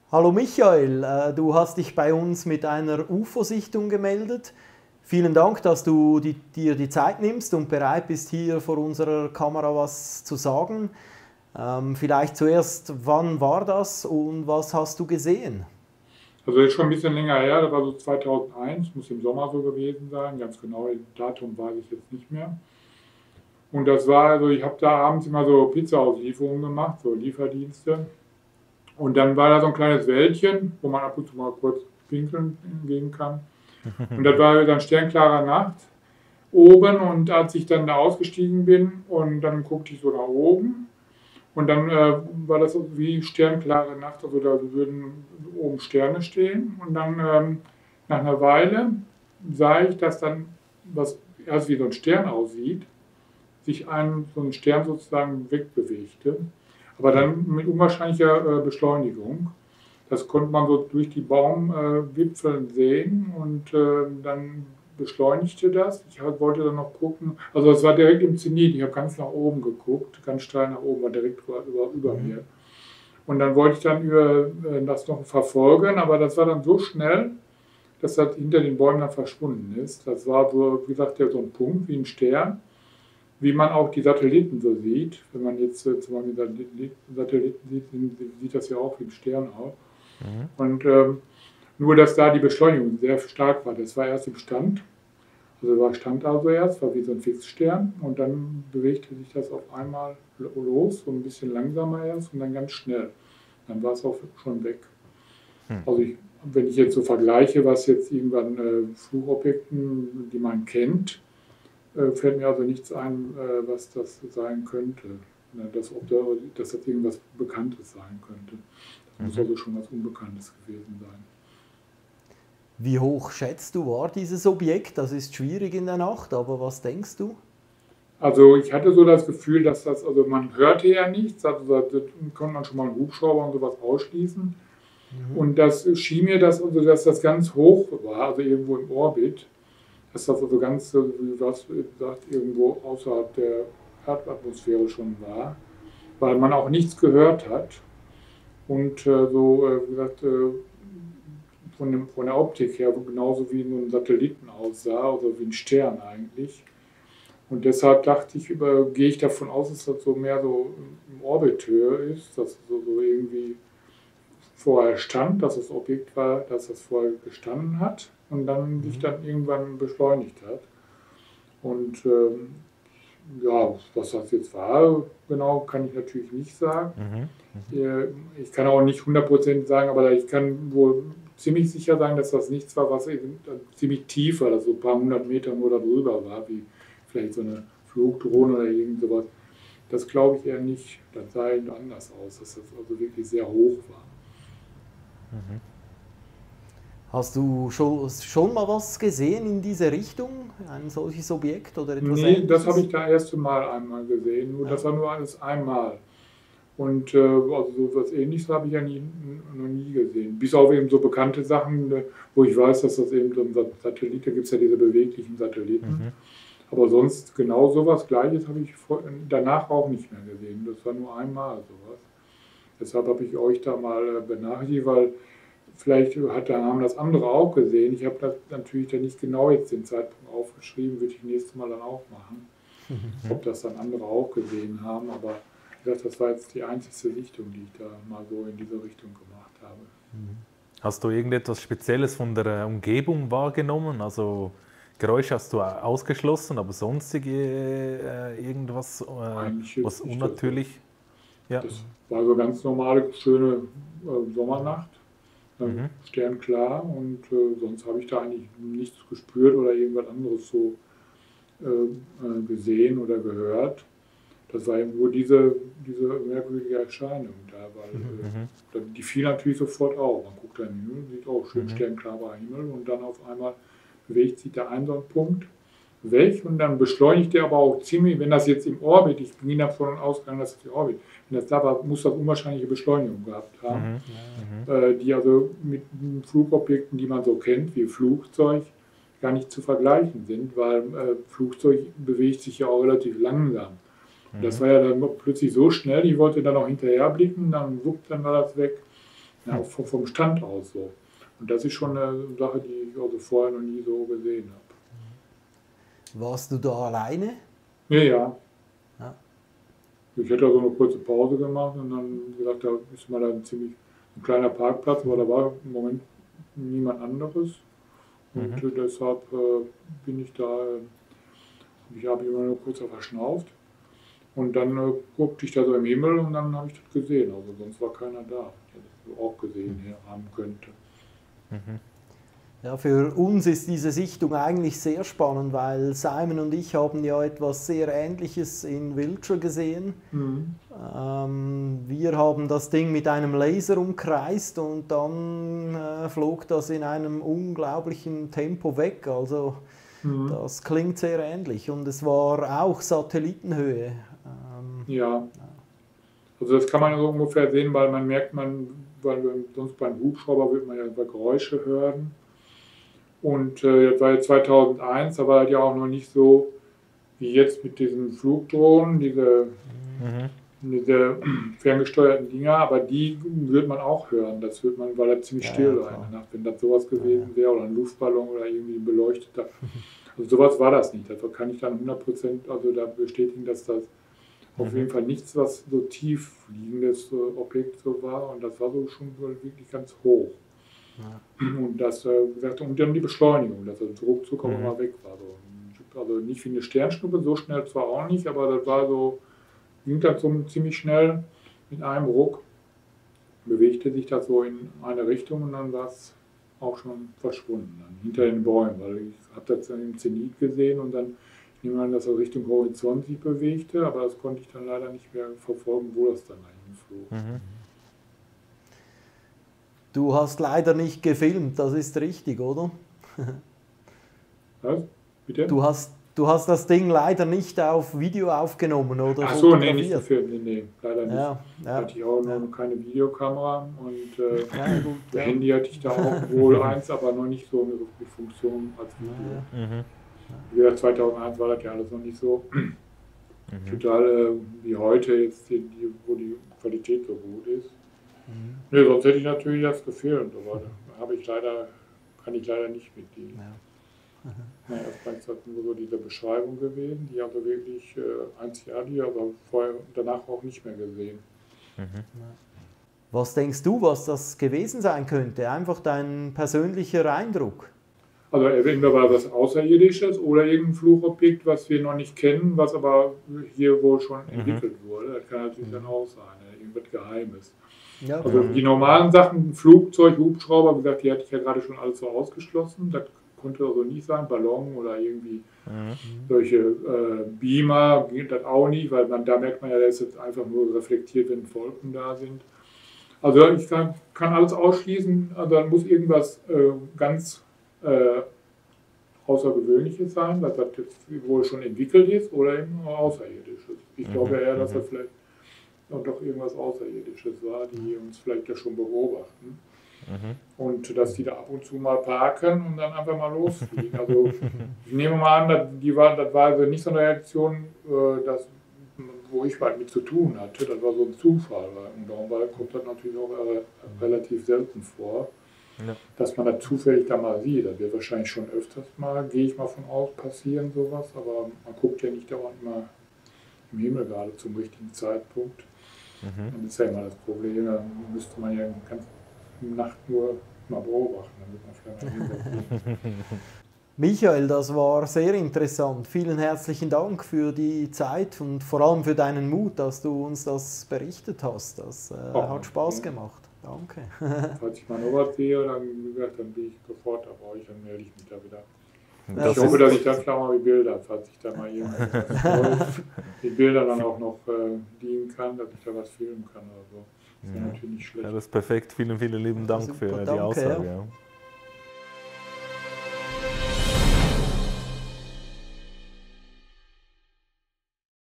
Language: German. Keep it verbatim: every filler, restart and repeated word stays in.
Hallo Michael, äh, du hast dich bei uns mit einer U F O-Sichtung gemeldet. Vielen Dank, dass du die, dir die Zeit nimmst und bereit bist, hier vor unserer Kamera was zu sagen. Ähm, vielleicht zuerst, wann war das und was hast du gesehen? Also ist schon ein bisschen länger her, das war so zweitausendeins, muss im Sommer so gewesen sein, ganz genau, das Datum weiß ich jetzt nicht mehr. Und das war, also ich habe da abends immer so Pizza-Auslieferungen gemacht, so Lieferdienste. Und dann war da so ein kleines Wäldchen, wo man ab und zu mal kurz pinkeln gehen kann. Und das war dann sternklarer Nacht oben, und als ich dann da ausgestiegen bin und dann guckte ich so nach oben. Und dann äh, war das so wie sternklare Nacht, also da würden oben Sterne stehen. Und dann ähm, nach einer Weile sah ich, dass dann, was erst wie so ein Stern aussieht, sich ein, so ein Stern sozusagen wegbewegte. Aber dann mit unwahrscheinlicher äh, Beschleunigung. Das konnte man so durch die Baumwipfel äh, sehen, und äh, dann beschleunigte das. Ich halt wollte dann noch gucken, also es war direkt im Zenit, ich habe ganz nach oben geguckt, ganz steil nach oben, war direkt über, über Mhm. mir. Und dann wollte ich dann über, äh, das noch verfolgen, aber das war dann so schnell, dass das hinter den Bäumen dann verschwunden ist. Das war so, wie gesagt, ja, so ein Punkt wie ein Stern, wie man auch die Satelliten so sieht. Wenn man jetzt äh, zum Beispiel Satelliten sieht, sieht das ja auch wie ein Stern aus. Mhm. Und ähm, nur, dass da die Beschleunigung sehr stark war. Das war erst im Stand, also war Stand also erst, war wie so ein Fixstern, und dann bewegte sich das auf einmal los, so ein bisschen langsamer erst und dann ganz schnell. Dann war es auch schon weg. Hm. Also ich, wenn ich jetzt so vergleiche, was jetzt irgendwann äh, Flugobjekten, die man kennt, äh, fällt mir also nichts ein, äh, was das sein könnte. Na, dass, ob da, dass das irgendwas Bekanntes sein könnte. Das muss Mhm. also schon was Unbekanntes gewesen sein. Wie hoch schätzt du, war dieses Objekt? Das ist schwierig in der Nacht, aber was denkst du? Also ich hatte so das Gefühl, dass das, also man hörte ja nichts, also da konnte man schon mal einen Hubschrauber und sowas ausschließen. Mhm. Und das schien mir, dass, also, dass das ganz hoch war, also irgendwo im Orbit, dass das also ganz, äh, wie was gesagt, irgendwo außerhalb der Erdatmosphäre schon war, weil man auch nichts gehört hat. Und äh, so, äh, wie gesagt, äh, von, dem, von der Optik her genauso wie so ein Satelliten aussah, oder wie ein Stern eigentlich. Und deshalb dachte ich, über, gehe ich davon aus, dass das so mehr so im Orbithöhe ist, dass es so, so irgendwie vorher stand, dass das Objekt war, dass das vorher gestanden hat und dann sich Mhm. dann irgendwann beschleunigt hat. Und ähm, ja, was das jetzt war, genau, kann ich natürlich nicht sagen. Mhm. Äh, Ich kann auch nicht hundert Prozent sagen, aber ich kann wohl ziemlich sicher sagen, dass das nichts war, was eben ziemlich tief war, dass so ein paar hundert Meter nur darüber war, wie vielleicht so eine Flugdrohne oder irgend sowas. Das glaube ich eher nicht. Das sah eben anders aus, dass das also wirklich sehr hoch war. Mhm. Hast du schon, schon mal was gesehen in diese Richtung? Ein solches Objekt oder etwas Nee, das habe Ähnliches? ich da erste Mal einmal gesehen. Nur Ja. das war nur alles einmal. Und äh, also so was Ähnliches habe ich ja nie, noch nie gesehen. Bis auf eben so bekannte Sachen, äh, wo ich weiß, dass das eben so ein Satellit, da gibt es ja diese beweglichen Satelliten. Mhm. Aber sonst genau sowas Gleiches habe ich vor, danach auch nicht mehr gesehen. Das war nur einmal sowas. Deshalb habe ich euch da mal äh, benachrichtigt, weil vielleicht hat, haben das andere auch gesehen. Ich habe das natürlich dann nicht genau jetzt den Zeitpunkt aufgeschrieben, würde ich nächstes Mal dann auch machen, ob das dann andere auch gesehen haben. Aber wie gesagt, das war jetzt die einzige Sichtung, die ich da mal so in diese Richtung gemacht habe. Hast du irgendetwas Spezielles von der Umgebung wahrgenommen? Also Geräusche hast du ausgeschlossen, aber sonstige äh, irgendwas, äh, Eigentlich was jetzt nicht. Das, unnatürlich? Ja. das war so eine ganz normale, schöne äh, Sommernacht. Ähm, Mhm. sternklar, und äh, sonst habe ich da eigentlich nichts gespürt oder irgendwas anderes so äh, äh, gesehen oder gehört. Das war eben nur diese, diese merkwürdige Erscheinung da, weil Mhm. äh, die fiel natürlich sofort auf. Man guckt da in den Himmel, sieht auch schön Mhm. sternklarer Himmel, und dann auf einmal bewegt sich der ein so ein Punkt weg, und dann beschleunigt der aber auch ziemlich, wenn das jetzt im Orbit, ich bin davon ausgegangen, dass das im Orbit, wenn das da war, muss das unwahrscheinliche Beschleunigung gehabt haben, Mhm. Mhm. äh, die also mit Flugobjekten, die man so kennt, wie Flugzeug, gar nicht zu vergleichen sind, weil äh, Flugzeug bewegt sich ja auch relativ langsam. Und das Mhm. war ja dann plötzlich so schnell, ich wollte dann auch hinterher blicken, dann wupp, dann war das weg. Ja, vom, vom Stand aus so. Und das ist schon eine Sache, die ich also vorher noch nie so gesehen habe. Warst du da alleine? Ja, ja. Ja. Ich hätte da so eine kurze Pause gemacht und dann gesagt, da ist mal ein ziemlich ein kleiner Parkplatz, aber da war im Moment niemand anderes. Und mhm. deshalb äh, bin ich da, ich habe immer nur kurz verschnauft. Und dann äh, guckte ich da so im Himmel und dann habe ich das gesehen. Also sonst war keiner da, der das auch gesehen haben könnte. Mhm. Ja, für uns ist diese Sichtung eigentlich sehr spannend, weil Simon und ich haben ja etwas sehr Ähnliches in Wiltshire gesehen. Mhm. Ähm, wir haben das Ding mit einem Laser umkreist und dann äh, flog das in einem unglaublichen Tempo weg. Also mhm. das klingt sehr ähnlich und es war auch Satellitenhöhe. Ähm, ja, also das kann man so ungefähr sehen, weil man merkt, man, weil sonst beim Hubschrauber wird man ja Geräusche hören. Und äh, das war ja zweitausendeins, da war das ja auch noch nicht so wie jetzt mit diesen Flugdrohnen, diese, mhm. diese ferngesteuerten Dinger, aber die wird man auch hören. Das wird man, weil das ziemlich ja, still ja, sein. Wenn das sowas gewesen wäre oder ein Luftballon oder irgendwie ein beleuchteter. Also sowas war das nicht. Das kann ich dann hundert Prozent also da bestätigen, dass das mhm. auf jeden Fall nichts, was so tief fliegendes äh, Objekt so war. Und das war so schon wirklich ganz hoch. Ja. Und das, äh, gesagt, und dann die Beschleunigung, dass das ruckzuck auch mhm. immer weg war. So. Also nicht wie eine Sternschnuppe, so schnell zwar auch nicht, aber das war so, ging das so ziemlich schnell mit einem Ruck, bewegte sich das so in eine Richtung und dann war es auch schon verschwunden, dann hinter den Bäumen, weil ich habe das dann im Zenit gesehen und dann, ich nehme an, dass er Richtung Horizont sich bewegte, aber das konnte ich dann leider nicht mehr verfolgen, wo das dann hinflog. Mhm. Du hast leider nicht gefilmt, das ist richtig, oder? Was? Bitte? Du hast, du hast das Ding leider nicht auf Video aufgenommen, oder? Ach so, nee, nicht gefilmt, nee, nee, leider nicht. Ja, ja, hatte ich auch ja. noch keine Videokamera und äh, ja, gut, ja. ja. Handy hatte ich da auch wohl eins, aber noch nicht so eine Funktion als Video. Ja, ja. Wie gesagt, zweitausendeins war das ja alles noch nicht so mhm. total äh, wie heute, jetzt die, die, wo die Qualität so gut ist. Mhm. Nee, sonst hätte ich natürlich das gefilmt, aber da habe ich leider, kann ich leider nicht mit die. Ja. Naja, erstmal ist das nur so diese Beschreibung gewesen, die also wirklich äh, einzigartig, aber vorher und danach auch nicht mehr gesehen. Mhm. Was denkst du, was das gewesen sein könnte? Einfach dein persönlicher Eindruck? Also entweder war das Außerirdisches oder irgendein Flugobjekt, was wir noch nicht kennen, was aber hier wohl schon mhm. entwickelt wurde. Das kann natürlich mhm. dann auch sein, irgendwas Geheimes. Ja, also die normalen Sachen, Flugzeug, Hubschrauber, wie gesagt, die hatte ich ja gerade schon alles so ausgeschlossen. Das konnte also nicht sein, Ballon oder irgendwie mhm. solche äh, Beamer, geht das auch nicht, weil man, da merkt man ja, dass es einfach nur reflektiert, wenn Wolken da sind. Also ich kann, kann alles ausschließen, also dann muss irgendwas äh, ganz äh, Außergewöhnliches sein, dass das jetzt wohl schon entwickelt ist oder eben Außerirdisches. Ich mhm. glaube eher, dass das vielleicht und doch irgendwas Außerirdisches war, die uns vielleicht ja schon beobachten. Mhm. Und dass die da ab und zu mal parken und dann einfach mal losfliegen. Also ich nehme mal an, dass die war, das war also nicht so eine Reaktion, dass, wo ich was mit zu tun hatte. Das war so ein Zufall. Und darum kommt das natürlich auch relativ selten vor, ja. dass man das zufällig da mal sieht. Das wird wahrscheinlich schon öfters mal, gehe ich mal von aus, passieren sowas. Aber man guckt ja nicht dauernd immer im Himmel gerade zum richtigen Zeitpunkt. Mhm. Das ist ja immer das Problem, da müsste man ja die ganze Nacht nur mal beobachten, damit man vielleicht mal Michael, das war sehr interessant. Vielen herzlichen Dank für die Zeit und vor allem für deinen Mut, dass du uns das berichtet hast. Das äh, oh, hat Spaß okay. gemacht. Danke. Falls ich mal noch was sehe, dann, wie gesagt, dann bin ich sofort bei euch, dann melde ich mich da wieder. Das ich hoffe, dass ich dann vielleicht mal die Bilder, falls ich da mal irgendwas die Bilder dann auch noch äh, dienen kann, dass ich da was filmen kann oder so. Das ist ja natürlich nicht schlecht. Ja, das ist perfekt. Vielen, vielen lieben Dank ja, super, für danke, die Aussage. Ja. Ja.